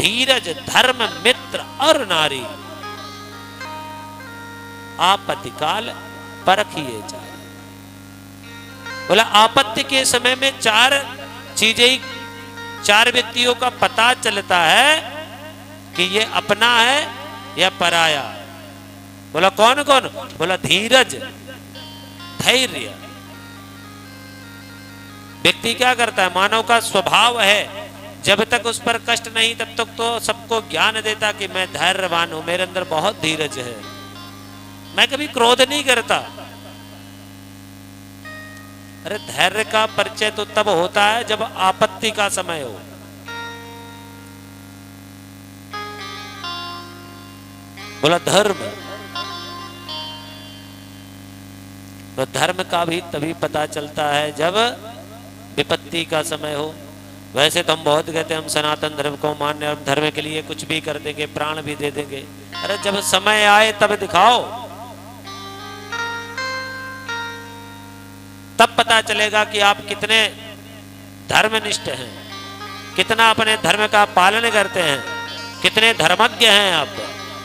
धीरज धर्म मित्र और नारी, आपत्ति काल परखिए चार। बोला आपत्ति के समय में चार चीजें, चार व्यक्तियों का पता चलता है कि ये अपना है या पराया। बोला कौन कौन? बोला धीरज, धैर्य। व्यक्ति क्या करता है, मानव का स्वभाव है, जब तक उस पर कष्ट नहीं तब तक तो सबको ज्ञान देता कि मैं धैर्यवान हूं, मेरे अंदर बहुत धीरज है, मैं कभी क्रोध नहीं करता। अरे धैर्य का परिचय तो तब होता है जब आपत्ति का समय हो। बोला धर्म, तो धर्म का भी तभी पता चलता है जब विपत्ति का समय हो। वैसे तो हम बहुत कहते हैं हम सनातन धर्म को मान्य, हम धर्म के लिए कुछ भी कर देंगे, प्राण भी दे देंगे। अरे जब समय आए तब दिखाओ, तब पता चलेगा कि आप कितने धर्मनिष्ठ हैं, कितना अपने धर्म का पालन करते हैं, कितने धर्मज्ञ हैं आप।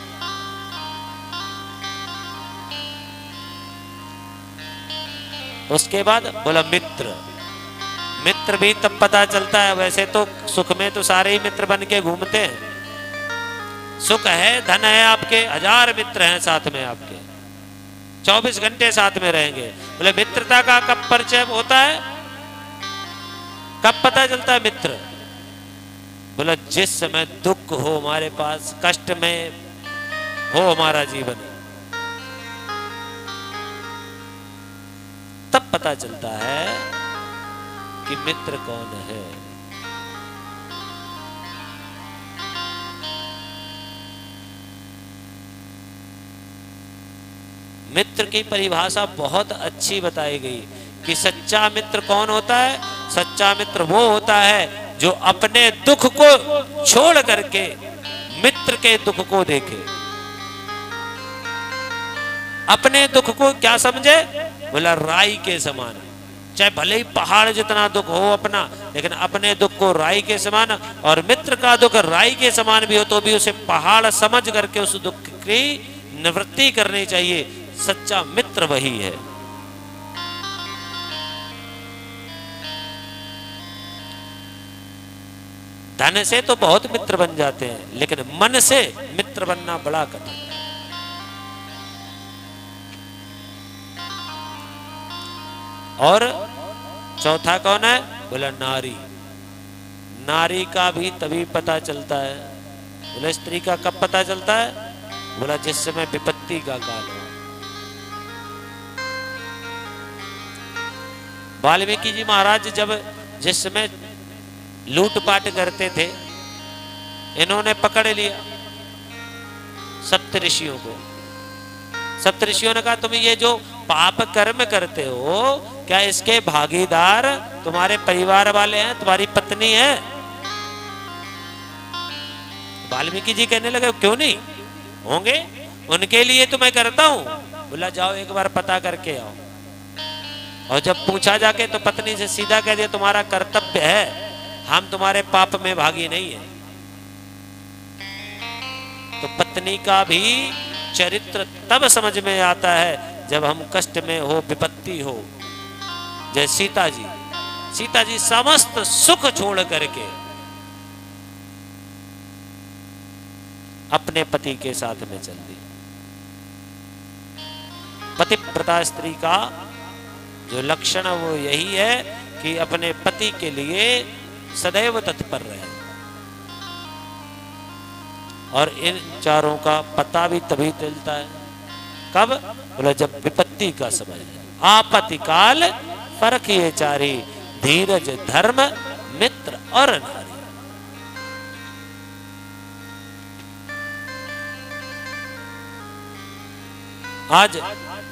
उसके बाद बोला मित्र, मित्र भी तब पता चलता है। वैसे तो सुख में तो सारे ही मित्र बन के घूमते हैं, सुख है, धन है, आपके 1000 मित्र हैं साथ में, आपके 24 घंटे साथ में रहेंगे। बोले मित्रता का कब परिचय होता है, कब पता चलता है मित्र? बोला जिस समय दुख हो हमारे पास, कष्ट में हो हमारा जीवन, तब पता चलता है कि मित्र कौन है। मित्र की परिभाषा बहुत अच्छी बताई गई कि सच्चा मित्र कौन होता है। सच्चा मित्र वो होता है जो अपने दुख को छोड़ करके मित्र के दुख को देखे, अपने दुख को क्या समझे? बोला राई के समान, चाहे भले ही पहाड़ जितना दुख हो अपना, लेकिन अपने दुख को राई के समान, और मित्र का दुख राई के समान भी हो तो भी उसे पहाड़ समझ करके उस दुख की निवृत्ति करनी चाहिए। सच्चा मित्र वही है। धन से तो बहुत मित्र बन जाते हैं, लेकिन मन से मित्र बनना बड़ा कठिन। और चौथा कौन है? बोला नारी। नारी का भी तभी पता चलता है। बोला स्त्री का कब पता चलता है? बोला जिस समय विपत्ति का काल हो। वाल्मीकि जी महाराज जब जिस समय लूटपाट करते थे, इन्होंने पकड़ लिया सप्तऋषियों को। सप्तऋषियों ने कहा तुम ये जो पाप कर्म करते हो, क्या इसके भागीदार तुम्हारे परिवार वाले हैं, तुम्हारी पत्नी है? वाल्मीकि जी कहने लगे क्यों नहीं होंगे, उनके लिए तो मैं करता हूं। बोला जाओ एक बार पता करके आओ। और जब पूछा जाके तो पत्नी से सीधा कह दिया तुम्हारा कर्तव्य है, हम तुम्हारे पाप में भागी नहीं है। तो पत्नी का भी चरित्र तब समझ में आता है जब हम कष्ट में हो, विपत्ति हो। जैसे सीता जी, सीता जी समस्त सुख छोड़ करके अपने पति के साथ में चल दी। पतिव्रता स्त्री का जो लक्षण वो यही है कि अपने पति के लिए सदैव तत्पर रहे। और इन चारों का पता भी तभी चलता है कब? बोला जब विपत्ति का समय है। आपत्ति काल परखिए चारी, धीरज धर्म मित्र और नारी। आज